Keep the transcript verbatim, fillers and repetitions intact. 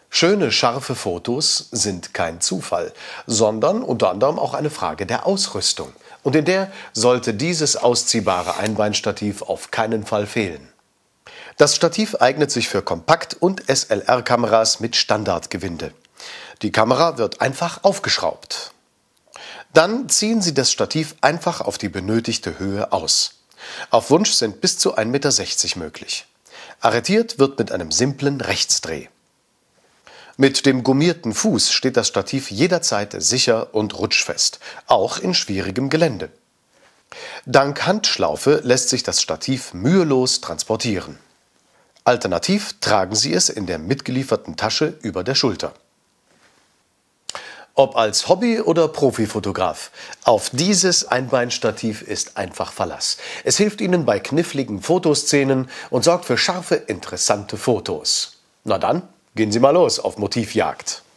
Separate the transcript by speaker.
Speaker 1: Schöne, scharfe Fotos sind kein Zufall, sondern unter anderem auch eine Frage der Ausrüstung. Und in der sollte dieses ausziehbare Einbeinstativ auf keinen Fall fehlen. Das Stativ eignet sich für Kompakt- und S L R-Kameras mit Standardgewinde. Die Kamera wird einfach aufgeschraubt. Dann ziehen Sie das Stativ einfach auf die benötigte Höhe aus. Auf Wunsch sind bis zu ein Meter sechzig möglich. Arretiert wird mit einem simplen Rechtsdreh. Mit dem gummierten Fuß steht das Stativ jederzeit sicher und rutschfest, auch in schwierigem Gelände. Dank Handschlaufe lässt sich das Stativ mühelos transportieren. Alternativ tragen Sie es in der mitgelieferten Tasche über der Schulter. Ob als Hobby- oder Profifotograf, auf dieses Einbeinstativ ist einfach Verlass. Es hilft Ihnen bei kniffligen Fotoszenen und sorgt für scharfe, interessante Fotos. Na dann, gehen Sie mal los auf Motivjagd.